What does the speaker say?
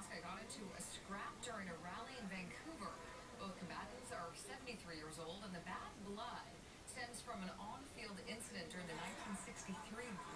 Mosca got into a scrap during a rally in Vancouver. Both combatants are 73 years old, and the bad blood stems from an on-field incident during the 1963